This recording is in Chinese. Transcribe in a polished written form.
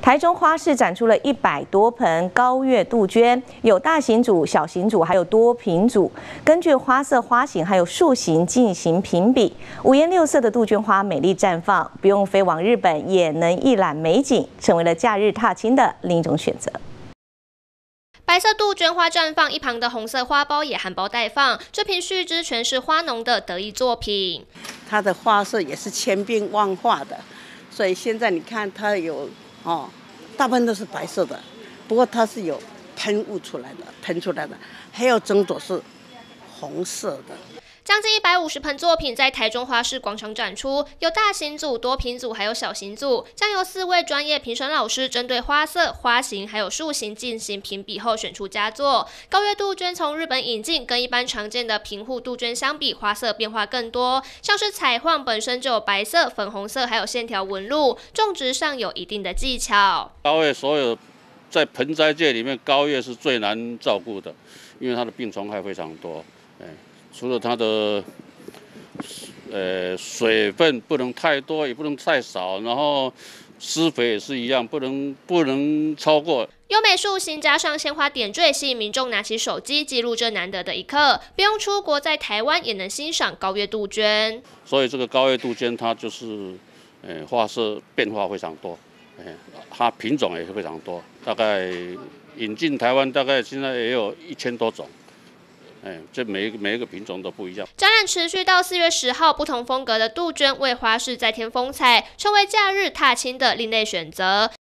台中花市展出了100多盆高月杜鹃，有大型组、小型组，还有多品组。根据花色、花型还有树形进行评比，五颜六色的杜鹃花美丽绽放，不用飞往日本也能一览美景，成为了假日踏青的另一种选择。 白色杜鹃花绽放，一旁的红色花苞也含苞待放。这瓶须知全是花农的得意作品。 它的花色也是千变万化的，所以现在你看它有大部分都是白色的，不过它是有喷雾出来的，喷出来的，还有整朵是红色的。 将近150盆作品在台中花市广场展出，有大型组、多品组，还有小型组，将由4位专业评审老师针对花色、花型还有树形进行评比后选出佳作。高月杜鹃从日本引进，跟一般常见的平户杜鹃相比，花色变化更多，像是彩晃本身就有白色、粉红色，还有线条纹路，种植上有一定的技巧。 高月所有在盆栽界里面，高月是最难照顾的，因为它的病虫害非常多。除了它的水分不能太多，也不能太少，然后施肥也是一样，不能超过。 优美树形加上鲜花点缀，吸引民众拿起手机记录这难得的一刻。不用出国，在台湾也能欣赏高月杜鹃。所以这个高月杜鹃它就是花色变化非常多，它品种也非常多，大概引进台湾大概现在也有1000多种。 这每一个品种都不一样。 展览持续到4月10号，不同风格的杜鹃为花市再添风采，成为假日踏青的另类选择。